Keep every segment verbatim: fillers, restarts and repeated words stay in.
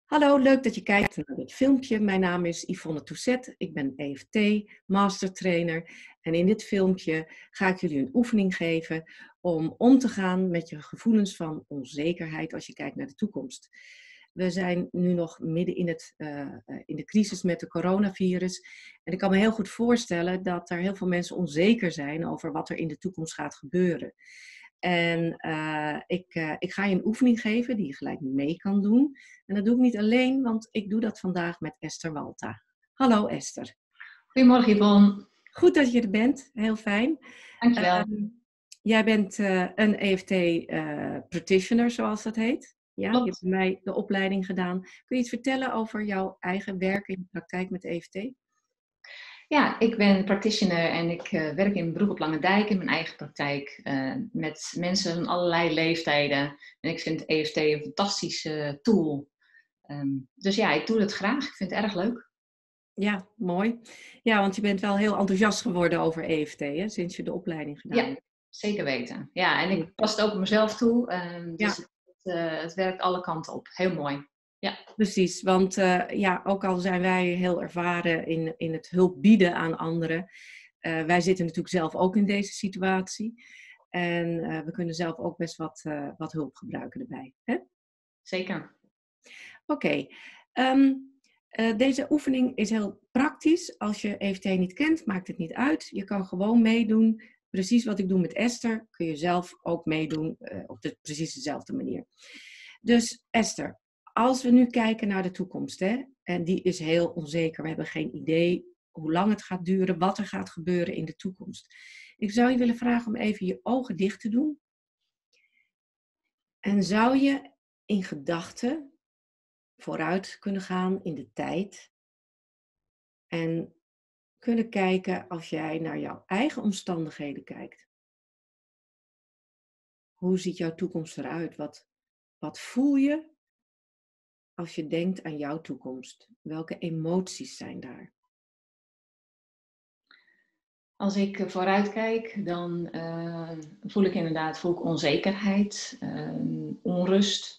Hallo, leuk dat je kijkt naar dit filmpje. Mijn naam is Yvonne Touzet. Ik ben E F T, mastertrainer. En in dit filmpje ga ik jullie een oefening geven om om te gaan met je gevoelens van onzekerheid als je kijkt naar de toekomst. We zijn nu nog midden in, het, uh, in de crisis met de coronavirus. En ik kan me heel goed voorstellen dat er heel veel mensen onzeker zijn over wat er in de toekomst gaat gebeuren. En uh, ik, uh, ik ga je een oefening geven die je gelijk mee kan doen. En dat doe ik niet alleen, want ik doe dat vandaag met Esther Walta. Hallo Esther. Goedemorgen Yvonne. Goed dat je er bent, heel fijn. Dankjewel. Uh, jij bent uh, een E F T uh, practitioner, zoals dat heet. Ja, Klopt. je hebt bij mij de opleiding gedaan. Kun je iets vertellen over jouw eigen werk in de praktijk met E F T? Ja, ik ben practitioner en ik uh, werk in beroep op Lange Dijk in mijn eigen praktijk uh, met mensen van allerlei leeftijden. En ik vind E F T een fantastische tool. Um, dus ja, ik doe het graag. Ik vind het erg leuk. Ja, mooi. Ja, want je bent wel heel enthousiast geworden over E F T, hè, sinds je de opleiding gedaan hebt. Ja, zeker weten. Ja, en ik pas het ook op mezelf toe. Um, dus ja. het, uh, het werkt alle kanten op. Heel mooi. Ja. Precies, want uh, ja, ook al zijn wij heel ervaren in, in het hulp bieden aan anderen, uh, wij zitten natuurlijk zelf ook in deze situatie. En uh, we kunnen zelf ook best wat, uh, wat hulp gebruiken erbij. Hè? Zeker. Oké, okay. um, uh, deze oefening is heel praktisch. Als je E F T niet kent, maakt het niet uit. Je kan gewoon meedoen. Precies wat ik doe met Esther, kun je zelf ook meedoen uh, op de precies dezelfde manier. Dus Esther, als we nu kijken naar de toekomst, hè, en die is heel onzeker. We hebben geen idee hoe lang het gaat duren, wat er gaat gebeuren in de toekomst. Ik zou je willen vragen om even je ogen dicht te doen. En zou je in gedachten vooruit kunnen gaan in de tijd en kunnen kijken als jij naar jouw eigen omstandigheden kijkt. Hoe ziet jouw toekomst eruit? Wat, wat voel je als je denkt aan jouw toekomst? Welke emoties zijn daar? Als ik vooruit kijk, dan uh, voel ik inderdaad voel ik onzekerheid, uh, onrust.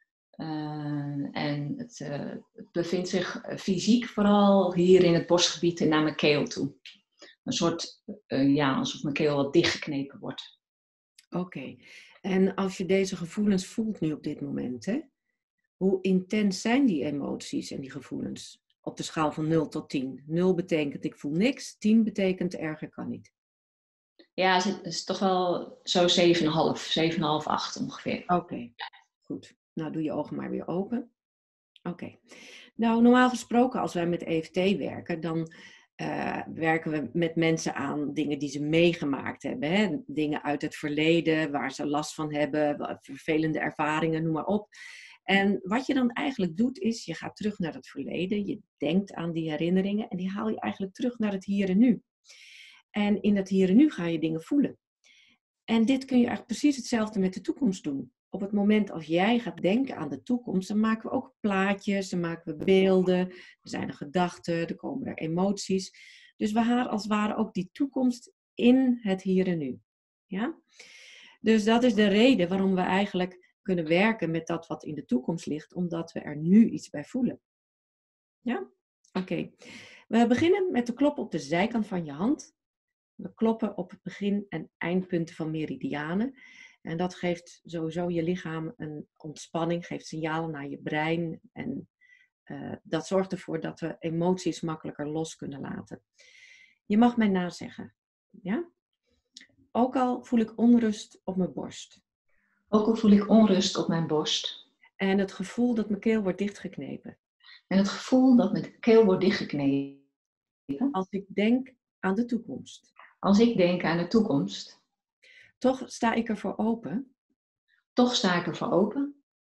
Uh, en het, uh, het bevindt zich fysiek vooral hier in het borstgebied en naar mijn keel toe. Een soort, uh, ja, alsof mijn keel wat dichtgeknepen wordt. Oké, okay. En als je deze gevoelens voelt nu op dit moment, hè? Hoe intens zijn die emoties en die gevoelens? Op de schaal van nul tot tien. nul betekent ik voel niks, tien betekent erger kan niet. Ja, het is toch wel zo zeven komma vijf, zeven komma vijf, acht ongeveer. Oké, okay. Goed. Nou, doe je ogen maar weer open. Oké. Okay. Nou, normaal gesproken als wij met E F T werken, dan uh, werken we met mensen aan dingen die ze meegemaakt hebben. Hè? Dingen uit het verleden, waar ze last van hebben, vervelende ervaringen, noem maar op. En wat je dan eigenlijk doet is, je gaat terug naar het verleden, je denkt aan die herinneringen en die haal je eigenlijk terug naar het hier en nu. En in het hier en nu ga je dingen voelen. En dit kun je eigenlijk precies hetzelfde met de toekomst doen. Op het moment als jij gaat denken aan de toekomst, dan maken we ook plaatjes, dan maken we beelden, er zijn er gedachten, er komen er emoties. Dus we halen als het ware ook die toekomst in het hier en nu. Ja? Dus dat is de reden waarom we eigenlijk kunnen werken met dat wat in de toekomst ligt, omdat we er nu iets bij voelen. Ja? Oké. Okay. We beginnen met de klop op de zijkant van je hand. We kloppen op het begin- en eindpunten van meridianen. En dat geeft sowieso je lichaam een ontspanning, geeft signalen naar je brein. En uh, dat zorgt ervoor dat we emoties makkelijker los kunnen laten. Je mag mij nazeggen. Ja? Ook al voel ik onrust op mijn borst. Ook al voel ik onrust op mijn borst. En het gevoel dat mijn keel wordt dichtgeknepen. En het gevoel dat mijn keel wordt dichtgeknepen. Als ik denk aan de toekomst. Als ik denk aan de toekomst. Toch sta ik ervoor open. Toch sta ik ervoor open.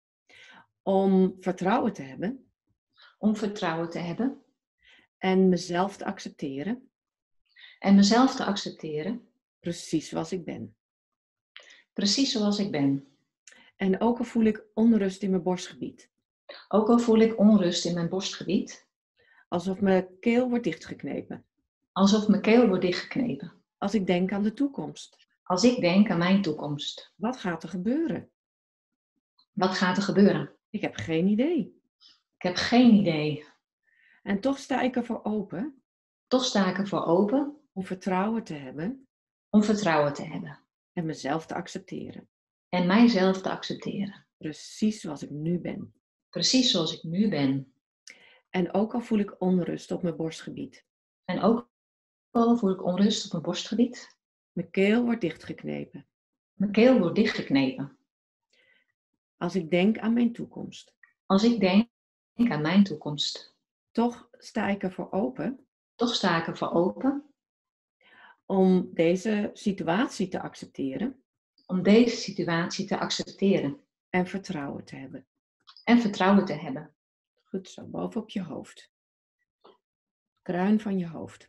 Om vertrouwen te hebben. Om vertrouwen te hebben. En mezelf te accepteren. En mezelf te accepteren. Precies zoals ik ben. Precies zoals ik ben. En ook al voel ik onrust in mijn borstgebied. Ook al voel ik onrust in mijn borstgebied. Alsof mijn keel wordt dichtgeknepen. Alsof mijn keel wordt dichtgeknepen. Als ik denk aan de toekomst. Als ik denk aan mijn toekomst. Wat gaat er gebeuren? Wat gaat er gebeuren? Ik heb geen idee. Ik heb geen idee. En toch sta ik ervoor open. Toch sta ik ervoor open. Om vertrouwen te hebben. Om vertrouwen te hebben. En mezelf te accepteren. En mijzelf te accepteren. Precies zoals ik nu ben. Precies zoals ik nu ben. En ook al voel ik onrust op mijn borstgebied. En ook al voel ik onrust op mijn borstgebied. Mijn keel wordt dichtgeknepen. Mijn keel wordt dichtgeknepen. Als ik denk aan mijn toekomst. Als ik denk aan mijn toekomst. Toch sta ik ervoor open. Toch sta ik ervoor open. Om deze situatie te accepteren. Om deze situatie te accepteren. En vertrouwen te hebben. En vertrouwen te hebben. Goed zo, bovenop je hoofd. Kruin van je hoofd.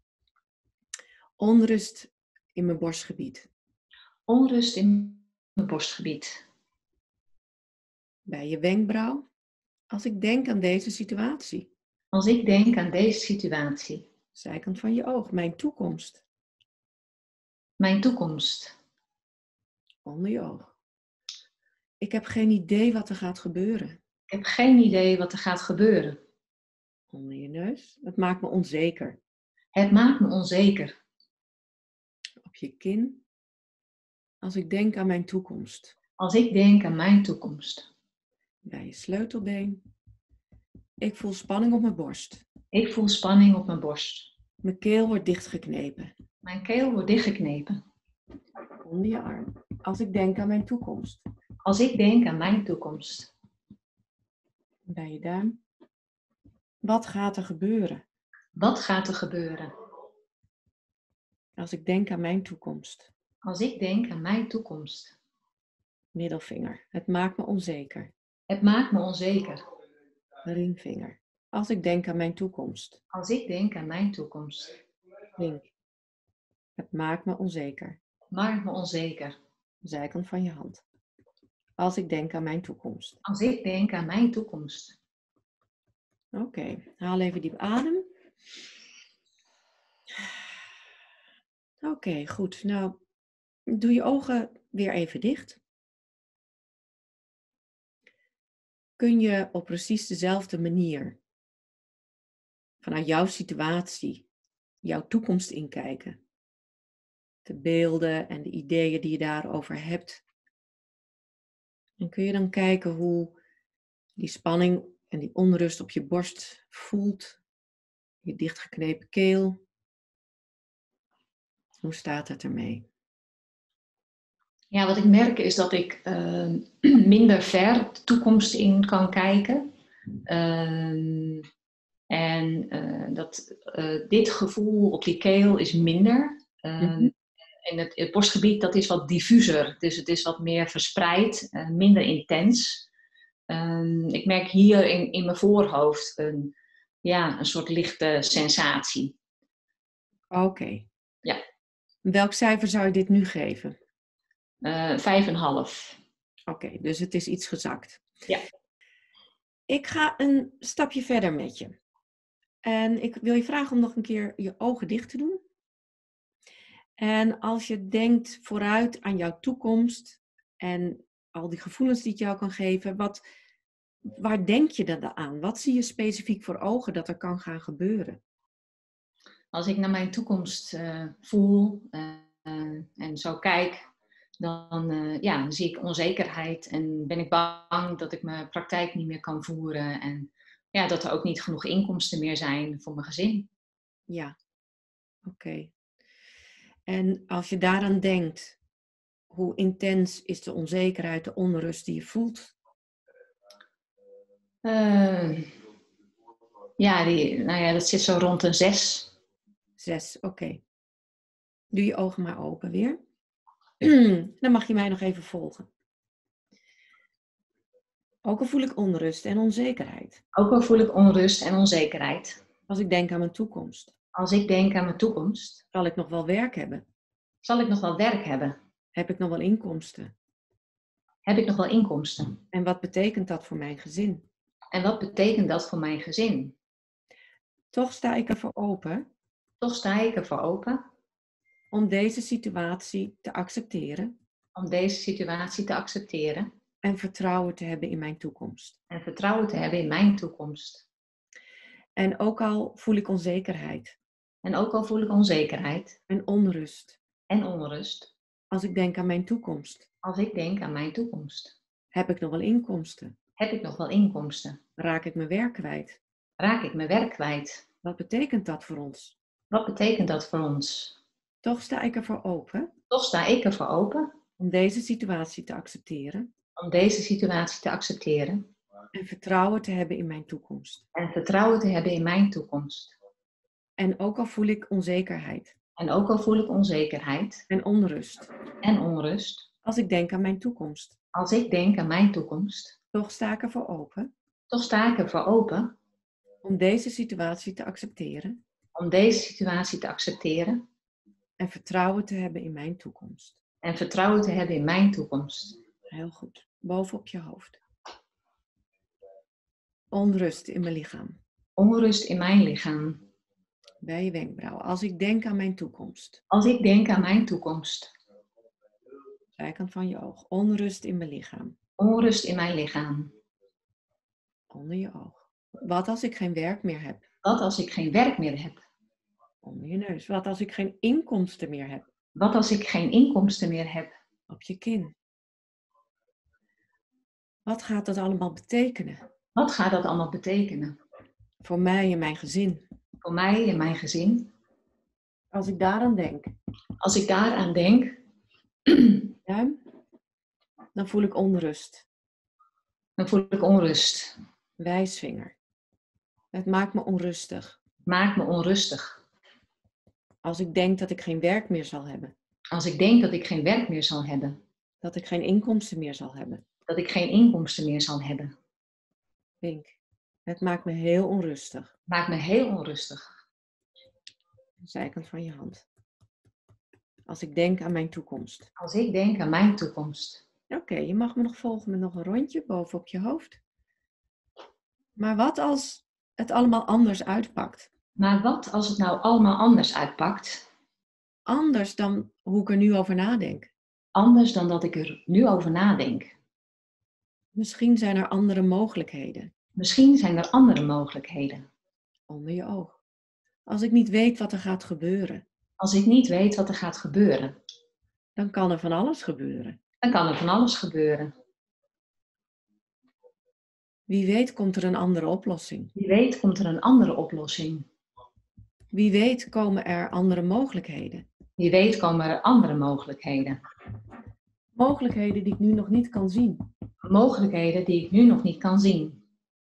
Onrust in mijn borstgebied. Onrust in mijn borstgebied. Bij je wenkbrauw. Als ik denk aan deze situatie. Als ik denk aan deze situatie. Zijkant van je oog, mijn toekomst. Mijn toekomst. Onder je oog. Ik heb geen idee wat er gaat gebeuren. Ik heb geen idee wat er gaat gebeuren. Onder je neus. Het maakt me onzeker. Het maakt me onzeker. Op je kin. Als ik denk aan mijn toekomst. Als ik denk aan mijn toekomst. Bij je sleutelbeen. Ik voel spanning op mijn borst. Ik voel spanning op mijn borst. Mijn keel wordt dichtgeknepen. Mijn keel wordt dichtgeknepen. Onder je arm. Als ik denk aan mijn toekomst. Als ik denk aan mijn toekomst. Bij je duim. Wat gaat er gebeuren? Wat gaat er gebeuren? Als ik denk aan mijn toekomst. Als ik denk aan mijn toekomst. Middelvinger. Het maakt me onzeker. Het maakt me onzeker. Ringvinger. Als ik denk aan mijn toekomst. Als ik denk aan mijn toekomst. Ring. Het maakt me onzeker. Het maakt me onzeker. Zijkant van je hand. Als ik denk aan mijn toekomst. Als ik denk aan mijn toekomst. Oké, okay. Haal even diep adem. Oké, okay, goed. Nou, doe je ogen weer even dicht. Kun je op precies dezelfde manier vanuit jouw situatie, jouw toekomst inkijken? De beelden en de ideeën die je daarover hebt. En kun je dan kijken hoe die spanning en die onrust op je borst voelt? Je dichtgeknepen keel. Hoe staat het ermee? Ja, wat ik merk is dat ik uh, minder ver de toekomst in kan kijken. Uh, en uh, dat uh, dit gevoel op die keel is minder. Uh, mm-hmm. En het, het borstgebied dat is wat diffuser. Dus het is wat meer verspreid, uh, minder intens. Uh, ik merk hier in, in mijn voorhoofd een, ja, een soort lichte sensatie. Oké. Okay. Ja. Welk cijfer zou je dit nu geven? Uh, vijf en half. Oké, okay, dus het is iets gezakt. Ja. Ik ga een stapje verder met je. En ik wil je vragen om nog een keer je ogen dicht te doen. En als je denkt vooruit aan jouw toekomst en al die gevoelens die het jou kan geven, wat, waar denk je dan aan? Wat zie je specifiek voor ogen dat er kan gaan gebeuren? Als ik naar mijn toekomst uh, voel uh, uh, en zo kijk, dan, uh, ja, dan zie ik onzekerheid en ben ik bang dat ik mijn praktijk niet meer kan voeren en ja, dat er ook niet genoeg inkomsten meer zijn voor mijn gezin. Ja, oké. Okay. En als je daaraan denkt, hoe intens is de onzekerheid, de onrust die je voelt? Uh, ja, die, nou ja, dat zit zo rond een zes. Zes, oké. Okay. Doe je ogen maar open weer. Dan mag je mij nog even volgen. Ook al voel ik onrust en onzekerheid. Ook al voel ik onrust en onzekerheid. Als ik denk aan mijn toekomst. Als ik denk aan mijn toekomst. Zal ik nog wel werk hebben? Zal ik nog wel werk hebben? Heb ik nog wel inkomsten? Heb ik nog wel inkomsten? En wat betekent dat voor mijn gezin? En wat betekent dat voor mijn gezin? Toch sta ik ervoor open. Toch sta ik ervoor open. Om deze situatie te accepteren. Om deze situatie te accepteren. En vertrouwen te hebben in mijn toekomst. En vertrouwen te hebben in mijn toekomst. En ook al voel ik onzekerheid. En ook al voel ik onzekerheid. En onrust. En onrust. Als ik denk aan mijn toekomst. Als ik denk aan mijn toekomst. Heb ik nog wel inkomsten? Heb ik nog wel inkomsten? Raak ik mijn werk kwijt? Raak ik mijn werk kwijt? Wat betekent dat voor ons? Wat betekent dat voor ons? Toch sta ik ervoor open. Toch sta ik ervoor open. Om deze situatie te accepteren. Om deze situatie te accepteren. En vertrouwen te hebben in mijn toekomst. En vertrouwen te hebben in mijn toekomst. En ook al voel ik onzekerheid. En ook al voel ik onzekerheid. En onrust. En onrust. Als ik denk aan mijn toekomst. Als ik denk aan mijn toekomst. Toch sta ik ervoor open. Toch sta ik ervoor open. Om deze situatie te accepteren. Om deze situatie te accepteren. En vertrouwen te hebben in mijn toekomst. En vertrouwen te hebben in mijn toekomst. Heel goed. Bovenop je hoofd. Onrust in mijn lichaam. Onrust in mijn lichaam. Bij je wenkbrauwen. Als ik denk aan mijn toekomst. Als ik denk aan mijn toekomst. Zijkant van je oog. Onrust in mijn lichaam. Onrust in mijn lichaam. Onder je oog. Wat als ik geen werk meer heb? Wat als ik geen werk meer heb? Onder je neus. Wat als ik geen inkomsten meer heb? Wat als ik geen inkomsten meer heb? Op je kin. Wat gaat dat allemaal betekenen? Wat gaat dat allemaal betekenen? Voor mij en mijn gezin. Voor mij en mijn gezin. Als ik daaraan denk. Als ik daaraan denk. Duim. Dan voel ik onrust. Dan voel ik onrust. Wijsvinger. Het maakt me onrustig. Maakt me onrustig. Als ik denk dat ik geen werk meer zal hebben. Als ik denk dat ik geen werk meer zal hebben. Dat ik geen inkomsten meer zal hebben. Dat ik geen inkomsten meer zal hebben. Pink. Het maakt me heel onrustig. Maakt me heel onrustig. De zijkant van je hand. Als ik denk aan mijn toekomst. Als ik denk aan mijn toekomst. Oké, okay, je mag me nog volgen met nog een rondje bovenop je hoofd. Maar wat als het allemaal anders uitpakt? Maar wat als het nou allemaal anders uitpakt? Anders dan hoe ik er nu over nadenk. Anders dan dat ik er nu over nadenk. Misschien zijn er andere mogelijkheden. Misschien zijn er andere mogelijkheden. Onder je oog. Als ik niet weet wat er gaat gebeuren. Als ik niet weet wat er gaat gebeuren. Dan kan er van alles gebeuren. Dan kan er van alles gebeuren. Wie weet komt er een andere oplossing. Wie weet komt er een andere oplossing. Wie weet komen er andere mogelijkheden. Wie weet komen er andere mogelijkheden. Mogelijkheden die ik nu nog niet kan zien. Mogelijkheden die ik nu nog niet kan zien.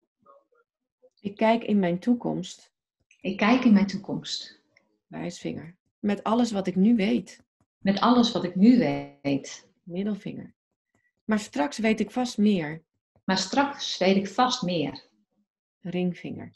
Ik kijk in mijn toekomst. Ik kijk in mijn toekomst. Wijsvinger. Met alles wat ik nu weet. Met alles wat ik nu weet. Middelvinger. Maar straks weet ik vast meer. Maar straks weet ik vast meer. Ringvinger.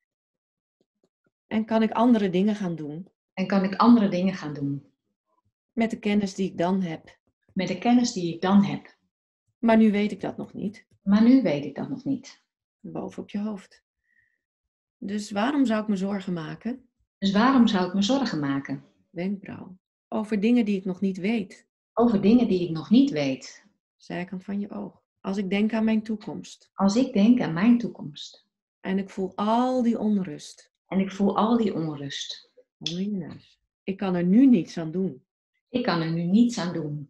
En kan ik andere dingen gaan doen. En kan ik andere dingen gaan doen. Met de kennis die ik dan heb. Met de kennis die ik dan heb. Maar nu weet ik dat nog niet. Maar nu weet ik dat nog niet. Boven op je hoofd. Dus waarom zou ik me zorgen maken? Dus waarom zou ik me zorgen maken? Wenkbrauw. Over dingen die ik nog niet weet. Over dingen die ik nog niet weet. Zijkant van je oog. Als ik denk aan mijn toekomst. Als ik denk aan mijn toekomst. En ik voel al die onrust. En ik voel al die onrust. Onder je neus. Ik kan er nu niets aan doen. Ik kan er nu niets aan doen.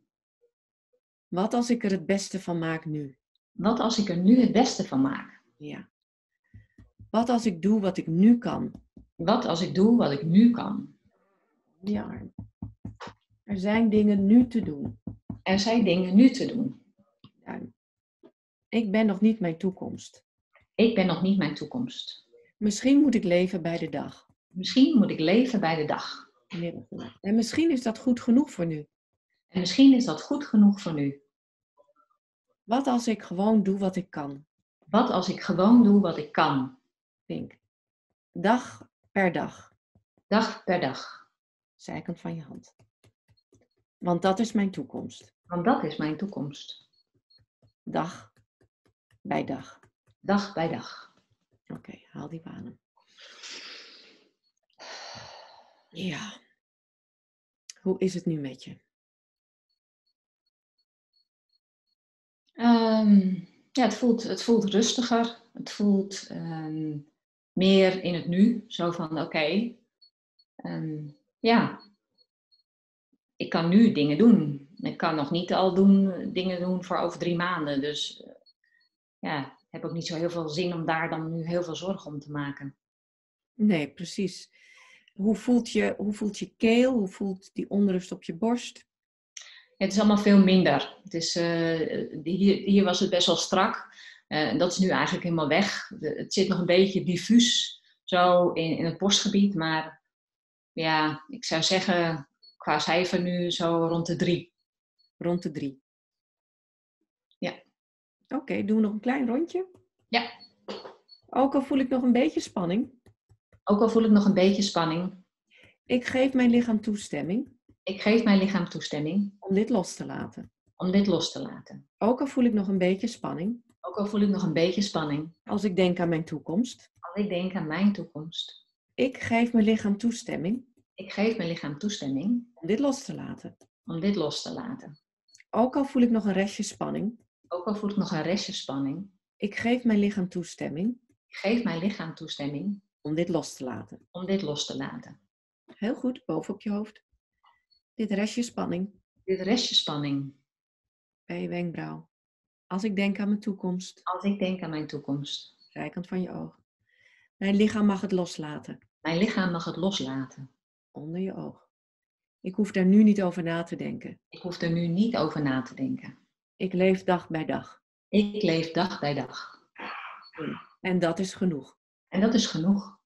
Wat als ik er het beste van maak nu? Wat als ik er nu het beste van maak? Ja. Wat als ik doe wat ik nu kan? Wat als ik doe wat ik nu kan? Ja. Er zijn dingen nu te doen. Er zijn dingen nu te doen. Ja. Ik ben nog niet mijn toekomst. Ik ben nog niet mijn toekomst. Misschien moet ik leven bij de dag. Misschien moet ik leven bij de dag. En misschien is dat goed genoeg voor nu. En misschien is dat goed genoeg voor nu. Wat als ik gewoon doe wat ik kan? Wat als ik gewoon doe wat ik kan? Pink. Dag per dag. Dag per dag. Zijkant van je hand. Want dat is mijn toekomst. Want dat is mijn toekomst. Dag bij dag. Dag bij dag. Oké, okay, haal die adem. Ja. Hoe is het nu met je? Um, ja, het voelt, het voelt rustiger. Het voelt um, meer in het nu. Zo van, oké, okay, um, ja, ik kan nu dingen doen. Ik kan nog niet al doen, dingen doen voor over drie maanden. Dus uh, ja, ik heb ook niet zo heel veel zin om daar dan nu heel veel zorgen om te maken. Nee, precies. Hoe voelt je, hoe voelt je keel? Hoe voelt die onrust op je borst? Het is allemaal veel minder. Het is, uh, hier, hier was het best wel strak. Uh, en dat is nu eigenlijk helemaal weg. De, het zit nog een beetje diffuus zo in, in het borstgebied. Maar ja, ik zou zeggen qua cijfer nu zo rond de drie. Rond de drie. Ja. Oké, okay, doen we nog een klein rondje? Ja. Ook al voel ik nog een beetje spanning. Ook al voel ik nog een beetje spanning. Ik geef mijn lichaam toestemming. Ik geef mijn lichaam toestemming. Om dit los te laten. Om dit los te laten. Ook al voel ik nog een beetje spanning. Ook al voel ik nog een beetje spanning. Als ik denk aan mijn toekomst. Als ik denk aan mijn toekomst. Ik geef mijn lichaam toestemming. Ik geef mijn lichaam toestemming. Om dit los te laten. Om dit los te laten. Ook al voel ik nog een restje spanning. Ook al voel ik nog een restje spanning. Ik geef mijn lichaam toestemming. Ik geef mijn lichaam toestemming. Om dit los te laten. Om dit los te laten. Heel goed, boven op je hoofd. Dit restje spanning. Dit restje spanning. Bij je wenkbrauw. Als ik denk aan mijn toekomst. Als ik denk aan mijn toekomst. Zijkant van je oog. Mijn lichaam mag het loslaten. Mijn lichaam mag het loslaten. Onder je oog. Ik hoef daar nu niet over na te denken. Ik hoef er nu niet over na te denken. Ik leef dag bij dag. Ik leef dag bij dag. En dat is genoeg. En dat is genoeg.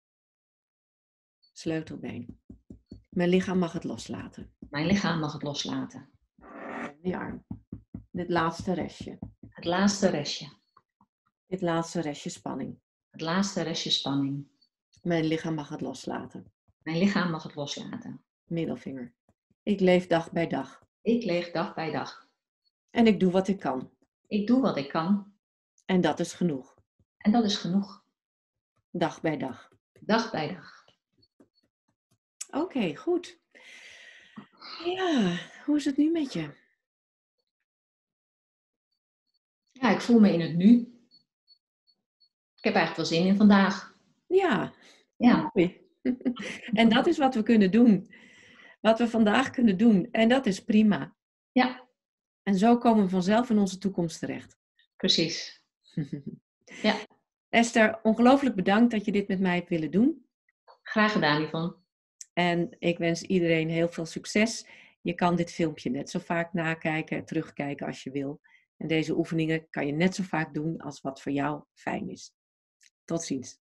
Sleutelbeen. Mijn lichaam mag het loslaten. Mijn lichaam mag het loslaten. Je arm. Dit laatste restje. Het laatste restje. Dit laatste restje spanning. Het laatste restje spanning. Mijn lichaam mag het loslaten. Mijn lichaam mag het loslaten. Middelvinger. Ik leef dag bij dag. Ik leef dag bij dag. En ik doe wat ik kan. Ik doe wat ik kan. En dat is genoeg. En dat is genoeg. Dag bij dag. Dag bij dag. Oké, okay, goed. Ja, hoe is het nu met je? Ja, ik voel me in het nu. Ik heb eigenlijk wel zin in vandaag. Ja, ja. Mooi. En dat is wat we kunnen doen. Wat we vandaag kunnen doen. En dat is prima. Ja. En zo komen we vanzelf in onze toekomst terecht. Precies. Ja. Esther, ongelooflijk bedankt dat je dit met mij hebt willen doen. Graag gedaan, Yvonne. En ik wens iedereen heel veel succes. Je kan dit filmpje net zo vaak nakijken, terugkijken als je wil. En deze oefeningen kan je net zo vaak doen als wat voor jou fijn is. Tot ziens.